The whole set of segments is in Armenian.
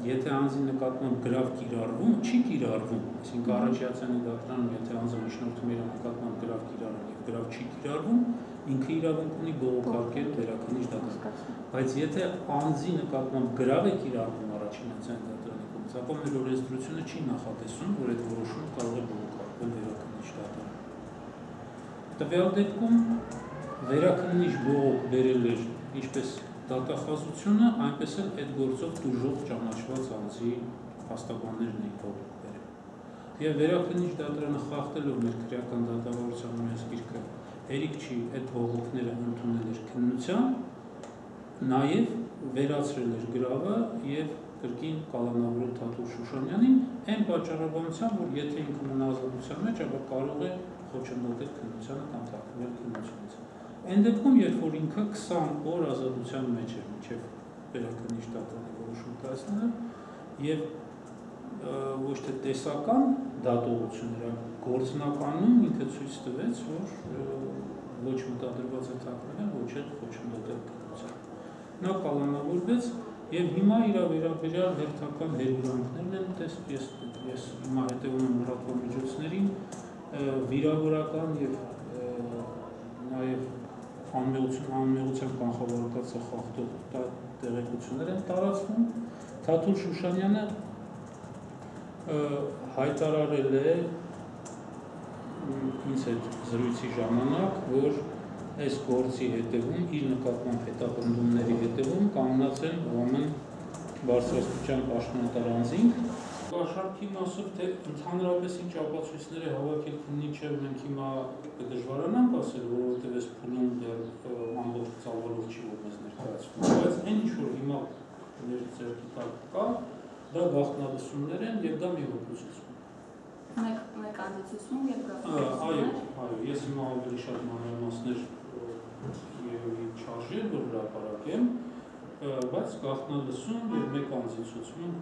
եթե անձի նկատմամբ գրավ կիրառվում, չի կիրառվում, այսինքն առաջացանի դատարանում, եթե անձը միջնորդում իր նկատմամբ գրավ կիրառում եւ գրավ չի կիրառվում, ինքը իրավունք ունի բողոքարկել վերաքննիչ դատարան։ Բայց եթե անձի նկատմամբ գրավ է կիրառվում առաջինացիան դատարանի կողմից, ապա մեր օրենսդրությունը չի նախատեսում, որ այդ որոշումը կարող է բողոքարկվել վերաքննիչ դատարան։ Տվյալ դեպքում վերաքննիչ բողոք բերել էր ինչպես դատախազությունը, այնպես էլ այդ գործով դժոխք ճանաչված անձի փաստաբաններն էին բողոք բերել։ Եվ վերաքննիչ դատարանը խախտելով մեր քրեական դատավարության օրենսգիրքը հերիք չի այդ բողոքները ընդունել էր քննության, նաև վերացրել էր գրավը եւ կրկին կալանավորել Թաթուլ Շուշանյանին այն պատճառաբանությամբ, որ եթե ինքը մնա ազատության մեջ, ապա կարող է խոչընդոտել քննությանը կամ թաքնվել քննությունից։ Այն դեպքում, երբ որ ինքը 20 օր ազատության մեջ է մինչև վերաքննիչ դատարանի որոշում կայացնելը եւ ոչ թե տեսական դատողություններ, այլ գործնականում ինքը ցույց տվեց, որ ոչ մտադրված է թաքնվել, ոչ էլ խոչընդոտել քննության։ Նա կալանավորվեց եւ հիմա իր վերաբերյալ հերթական հերյուրանքներն են, ես հիմա հետեւում եմ լրատվամիջոցներին, վիրավորական եւ նաեւ անմեղության կանխավարկածը խախտող տեղեկություններ են տարածվում։ Թաթուլ Շուշանյանը հայտարարել է ինձ հետ զրույցի ժամանակ, որ այս գործի հետևում, իր նկատմամբ հետապնդումների հետևում կանգնած են ուրեմն բարձրաստիճան պաշտոնատար անձինք։ Աշխարհի մասով թե ընդհանրապես ինչ ապացույցներ է հավաքել քննիչը, մենք հիմա կդժվարանանք ասել, որովհետև այս փուլում դեռ ամբողջ ծավալով չի որ մեզ ներկայացվում, բայց այն ինչ որ հիմա մեր ձեռքի տակ կա, դա գաղտնալսումներ են եւ դա մի հոգուսություն։ Մեկ անձեցություն եւ գաղտնալսումներ։ Այո, ես հիմա ավելի շատ մանրամասներ երևի չարժի որ հրապարակեմ, բայց գաղտնալսում եւ մեկ անձեցություն,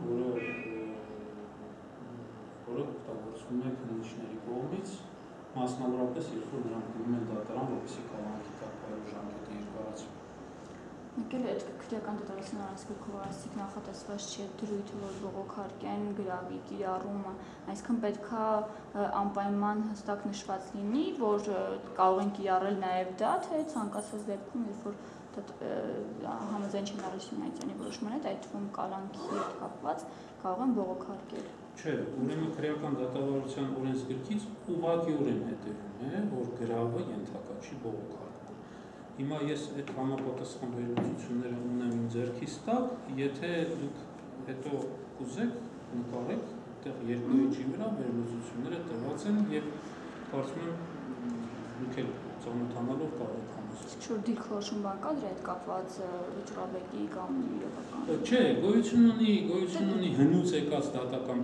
որը օգտագործվում է քննիչների կողմից, մասնավորապես երբ որ նրանք գնում են դատարան, որպեսզի կալանքի տակ պայելու ժամկետը երկարացվի։ Եկել է այդ քրեական դատարանության առանցքով ասիկ նախատեսված չի դրույթը, որ բողոքարկեն գրավի կիրառումը, այսինքն պետքա անպայման հստակ նշված լինի, որ կարող են կիրառել նաև դա, թե ցանկացած դեպքում, երբ որ համաձայն չեն Արարատյանի որոշման հետ, այդ թվում կալանքի հետ կապված կարող են բողոքարկել։ Չէ, ուրեմն քրեական դատավարության օրենսգրքից ուղղակիորեն հետևում է, որ գրավը ենթակա չի բողոքարկվում։ Հիմա ես այդ համապատասխան վերլուծությունները ունեմ իմ ձեռքիս տակ, եթե դուք հետո կուզեք, նկարեք, այդտեղ երկու էջի վրա վերլուծությունները տրված են եւ կարծում եմ դուք էլ ծանոթանալով կարող եք համոզվել։ Չէ, դիրքորոշում բան կա դրա հետ կապված վճռաբեկի կամ իրավական։ Չէ, գոյություն ունի հնուց եկած դատական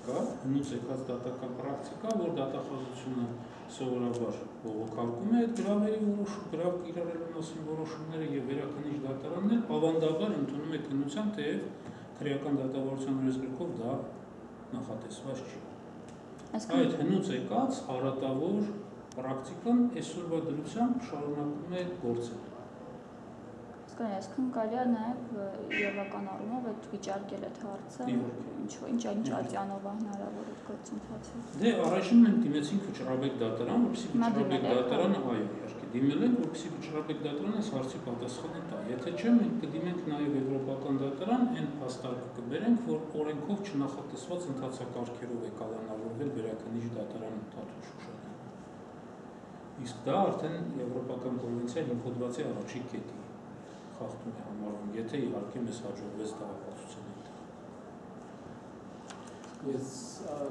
պրակտիկա, որ դատախազությունը սովորաբար բողոքարկում է այդ գրավերի գրավ կիրառելու մասին որոշումները եւ վերաքննիչ դատարանն էլ ավանդաբար ընդունում է քննության, թեև քրեական դատավարության օրենսգրքով դա նախատեսված չի։ Այդ հնուց եկած հարատավոր պրակտիկան այսօրվա դրությամբ շարունակում է գործել։ Այսինքն կարելի է նաև իրավական առումով այդ վիճարկել այդ հարցը, ինչ ատյանով է հնարավոր այդ գործընթացը։ Դե առայժմ մենք դիմեցինք վճռաբեկ դատարան, որպեսզի վճռաբեկ դատարանը, այո, իհարկե դիմել ենք, որպեսզի վճռաբեկ դատարանը այս հարցի պատասխանը տա։ Եթե չէ, մենք կդիմենք նաև եվրոպական դատարան, այն հաստատը կբերենք, որ օրենքով չնախատեսված ընթացակարգերով է կալանավորվել վերաքննիչ դատարանը Թաթուլ Շուշանյանը։ Իսկ դա արդեն եվրոպական կոնվենցիա 5 հոդվածի առաջին կետի խախտում է համարվում, եթե իհարկե մեզ հաջողվեց դա ապացուցել այնտեղ։